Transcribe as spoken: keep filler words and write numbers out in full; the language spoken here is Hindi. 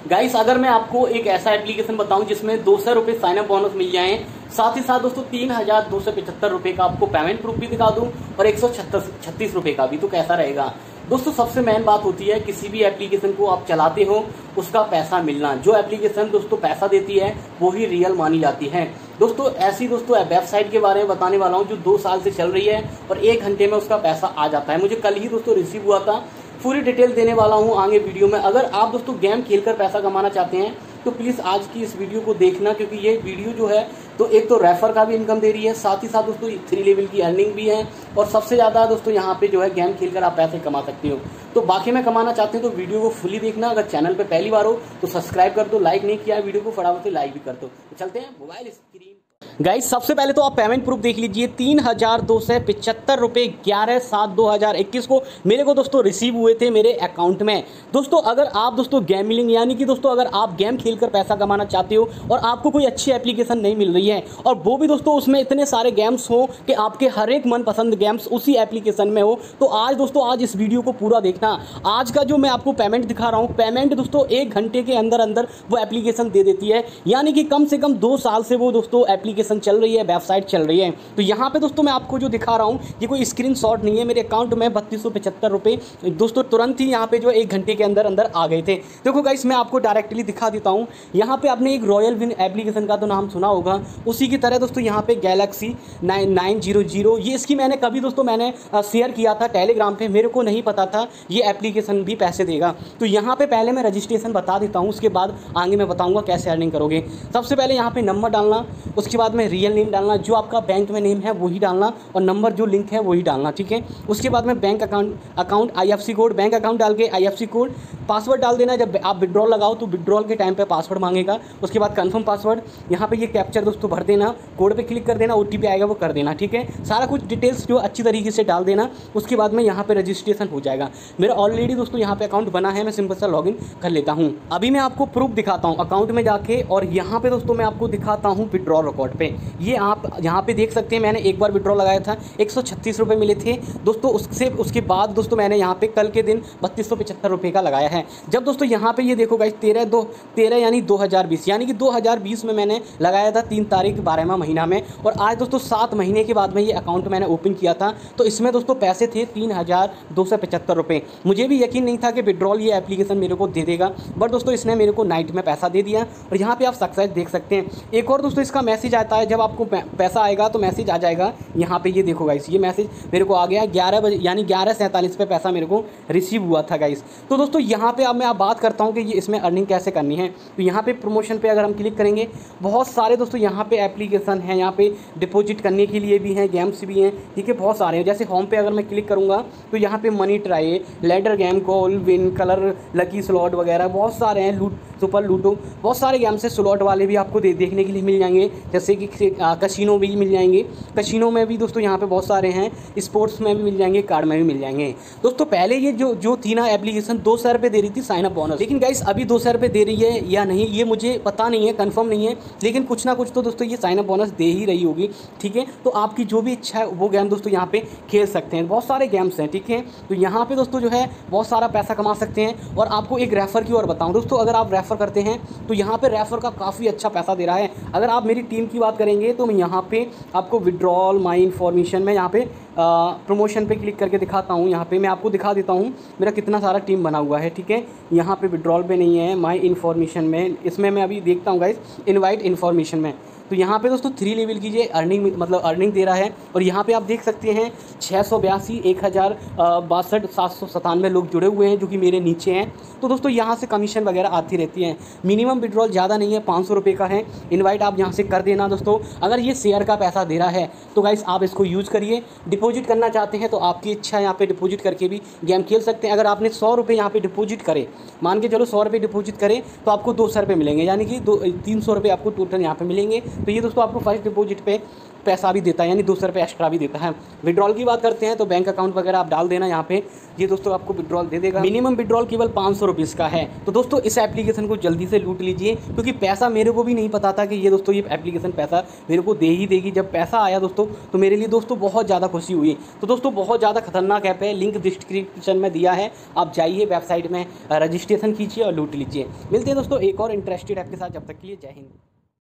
गाइस अगर मैं आपको एक ऐसा एप्लीकेशन बताऊं जिसमें दो सौ रुपए साइन अप बोनस मिल जाएं, साथ ही साथ दोस्तों तीन हजार दो सौ पचहत्तर रुपए का आपको पेमेंट प्रूफ भी दिखा दूं और एक सौ छत्तीस रुपए का भी, तो कैसा रहेगा दोस्तों। सबसे मेन बात होती है किसी भी एप्लीकेशन को आप चलाते हो उसका पैसा मिलना। जो एप्लीकेशन दोस्तों पैसा देती है वो ही रियल मानी जाती है दोस्तों। ऐसी दोस्तों वेबसाइट के बारे में बताने वाला हूं जो दो साल से चल रही है और एक घंटे में उसका पैसा आ जाता है। मुझे कल ही दोस्तों रिसीव हुआ था, पूरी डिटेल देने वाला हूं आगे वीडियो में। अगर आप दोस्तों गेम खेलकर पैसा कमाना चाहते हैं तो प्लीज आज की इस वीडियो को देखना, क्योंकि ये वीडियो जो है तो एक तो रेफर का भी इनकम दे रही है, साथ ही साथ दोस्तों थ्री लेवल की अर्निंग भी है और सबसे ज्यादा दोस्तों यहाँ पे जो है गेम खेलकर आप पैसे कमा सकते हो। तो बाकी में कमाना चाहते हैं तो वीडियो को फुली देखना। अगर चैनल पे पहली बार हो तो सब्सक्राइब कर दो, लाइक नहीं किया वीडियो को फटाफट से लाइक भी कर दो। तो चलते हैं मोबाइल स्क्रीन। गाइस सबसे पहले तो आप पेमेंट प्रूफ देख लीजिए। तीन हजार दो सौ पिछहत्तर रुपए ग्यारह सात दो हजार इक्कीस को मेरे को दोस्तों रिसीव हुए थे मेरे अकाउंट में। दोस्तों अगर आप दोस्तों गेमिंग यानी कि दोस्तों अगर आप गेम खेलकर पैसा कमाना चाहते हो और आपको कोई अच्छी एप्लीकेशन नहीं मिल रही है और वो भी दोस्तों उसमें इतने सारे गेम्स हो कि आपके हर एक मनपसंद गेम्स उसी एप्लीकेशन में हो, तो आज दोस्तों आज इस वीडियो को पूरा देखना। आज का जो मैं आपको पेमेंट दिखा रहा हूँ, पेमेंट दोस्तों एक घंटे के अंदर अंदर वो एप्लीकेशन दे देती है, यानी कि कम से कम दो साल से वो दोस्तों एप्लीकेशन चल रही है, वेबसाइट चल रही है। तो यहाँ पे दोस्तों मैं आपको जो दिखा रहा हूँ ये कोई स्क्रीनशॉट नहीं है। मेरे अकाउंट में बत्तीस सौ पचहत्तर रुपए दोस्तों तुरंत ही यहाँ पे जो एक घंटे के अंदर अंदर आ गए थे। देखो गाइस मैं आपको डायरेक्टली दिखा देता हूँ। यहाँ पे आपने एक रॉयल विन एप्लीकेशन का तो नाम सुना होगा, उसी की तरह दोस्तों यहाँ पे Galaxy nine nine zero zero, ये इसकी मैंने कभी दोस्तों मैंने शेयर किया था टेलीग्राम पे, मेरे को नहीं पता था ये एप्लीकेशन भी पैसे देगा। तो यहाँ पे पहले मैं रजिस्ट्रेशन बता देता हूँ, उसके बाद आगे मैं बताऊँगा कैसे अर्निंग करोगे। सबसे पहले यहाँ पे नंबर डालना, उसके बाद में रियल नेम डालना, जो आपका बैंक में नेम है वही डालना और नंबर जो लिंक है वही डालना, ठीक है। उसके बाद में bank account account IFC code, bank account डाल के आईएफसी कोड, पासवर्ड डाल देना। जब आप विड्रॉल लगाओ तो विड्रॉल के टाइम पे पासवर्ड मांगेगा, उसके बाद कंफर्म पासवर्ड। यहाँ पे ये कैप्चर दोस्तों भर देना, कोड पे क्लिक कर देना, ओटीपी आएगा वो कर देना, ठीक है। सारा कुछ डिटेल्स जो अच्छी तरीके से डाल देना, उसके बाद में यहाँ पे रजिस्ट्रेशन हो जाएगा। मेरा ऑलरेडी दोस्तों यहाँ पे अकाउंट बना है, मैं सिंपल सा लॉगिन कर लेता हूँ। अभी मैं आपको प्रूफ दिखाता हूँ अकाउंट में जाके, और यहाँ पे दोस्तों मैं आपको दिखाता हूँ विड्रॉल रिकॉर्ड पे। ये आप यहाँ पे देख सकते हैं, मैंने एक बार विड्रॉल लगाया था, एक सौ छत्तीस रुपये मिले थे दोस्तों। उससे उसके बाद दोस्तों मैंने यहाँ पे कल के दिन बत्तीस सौ पचहत्तर रुपये का लगाया है। जब दोस्तों यहाँ पे ये देखो गाइस तेरह दो तेरह यानी दो हज़ार बीस यानी कि दो हज़ार बीस में मैंने लगाया था तीन तारीख बारहवां महीना में, और आज दोस्तों सात महीने के बाद में ये अकाउंट मैंने ओपन किया था। तो इसमें दोस्तों पैसे थे तीन हज़ार दो सौ पचहत्तर रुपये। मुझे भी यकीन नहीं था कि विड्रॉल ये एप्लीकेशन मेरे को दे देगा, बट दोस्तों इसने मेरे को नाइट में पैसा दे दिया। और यहाँ पे आप सक्सेस देख सकते हैं। एक और दोस्तों इसका मैसेज आता है, जब आपको पैसा आएगा तो मैसेज आ जाएगा यहाँ पे, ये देखो गाइस ये मैसेज मेरे को आ गया ग्यारह बजे यानी ग्यारह सैंतालीस पे पैसा मेरे को रिसीव हुआ था गाइस। तो दोस्तों यहाँ पे अब मैं आप बात करता हूँ कि ये इसमें अर्निंग कैसे करनी है। तो यहाँ पे प्रमोशन पे अगर हम क्लिक करेंगे, बहुत सारे दोस्तों यहाँ पे एप्लीकेशन हैं, यहाँ पे डिपॉजिट करने के लिए भी हैं, गेम्स भी हैं, ठीक है, बहुत सारे हैं। जैसे होम पे अगर मैं क्लिक करूँगा तो यहाँ पे money try, ladder game, call win, colour lucky slot वगैरह बहुत सारे हैं, लूट सुपर लूटो, बहुत सारे गेम्स हैं। स्लॉट वाले भी आपको दे देखने के लिए मिल जाएंगे, जैसे कि कसिनो भी मिल जाएंगे। कसिनो में भी दोस्तों यहाँ पे बहुत सारे हैं, स्पोर्ट्स में भी मिल जाएंगे, कार्ड में भी मिल जाएंगे। दोस्तों पहले ये जो जो थी ना एप्लीकेशन दो सौ रुपये दे रही थी साइन अप बोनस, लेकिन गाइस अभी दो सौ रुपये दे रही है या नहीं ये मुझे पता नहीं है, कंफर्म नहीं है, लेकिन कुछ ना कुछ तो दोस्तों ये साइन अप बोनस दे ही रही होगी, ठीक है। तो आपकी जो भी इच्छा है वो गेम दोस्तों यहाँ पे खेल सकते हैं, बहुत सारे गेम्स हैं, ठीक है। तो यहाँ पे दोस्तों जो है बहुत सारा पैसा कमा सकते हैं। और आपको एक रेफर की और बताऊँ दोस्तों, अगर आप रेफर करते हैं तो यहाँ पे रेफर का काफ़ी अच्छा पैसा दे रहा है। अगर आप मेरी टीम की बात करेंगे तो मैं यहाँ पे आपको विड्रॉल माई इन्फॉर्मेशन में यहाँ पे प्रमोशन पे क्लिक करके दिखाता हूँ। यहाँ पे मैं आपको दिखा देता हूँ मेरा कितना सारा टीम बना हुआ है, ठीक है। यहाँ पे विड्रॉल पे नहीं है, माई इन्फॉर्मेशन में, इसमें मैं अभी देखता हूँ गाइस इनवाइट इन्फॉर्मेशन में। तो यहाँ पे दोस्तों थ्री लेवल की ये अर्निंग मतलब अर्निंग दे रहा है। और यहाँ पे आप देख सकते हैं छः सौ बयासी एक हज़ार बासठ सात सौ सतानवे लोग जुड़े हुए हैं जो कि मेरे नीचे हैं। तो दोस्तों यहाँ से कमीशन वगैरह आती रहती है। मिनिमम विड्रॉल ज़्यादा नहीं है, पाँच सौ रुपये का है। इनवाइट आप यहाँ से कर देना दोस्तों। अगर ये शेयर का पैसा दे रहा है तो गाइस आप इसको यूज़ करिए। डिपॉजिट करना चाहते हैं तो आपकी इच्छा है, यहाँ पे डिपॉजिट करके भी गेम खेल सकते हैं। अगर आपने सौ रुपये यहाँ पे डिपॉजिट करे, मान के चलो सौ रुपये डिपॉजिट करें तो आपको दो सौ रुपये मिलेंगे, यानी कि दो तीन सौ रुपये आपको टोटल यहाँ पे मिलेंगे। तो ये दोस्तों आपको फर्स्ट डिपॉजिट पे पैसा भी देता है, यानी दो सौ रुपये एक्स्ट्रा भी देता है। विड्रॉल की बात करते हैं तो बैंक अकाउंट वगैरह आप डाल देना यहाँ पे, ये दोस्तों आपको विड्रॉल दे देगा। मिनिमम विड्रॉल केवल पाँच सौ रुपीज़ का है। तो दोस्तों इस एप्लीकेशन को जल्दी से लूट लीजिए, क्योंकि पैसा मेरे को भी नहीं पता था कि ये दोस्तों ये एप्लीकेशन पैसा मेरे को दे ही देगी। जब पैसा आया दोस्तों तो मेरे लिए दोस्तों बहुत ज़्यादा खुशी हुई। तो दोस्तों बहुत ज़्यादा खतरनाक ऐप है, लिंक डिस्क्रिप्शन में दिया है, आप जाइए वेबसाइट में रजिस्ट्रेशन कीजिए और लूट लीजिए। मिलते हैं दोस्तों एक और इंटरेस्टेड ऐप के साथ, जब तक के लिए जय हिंद।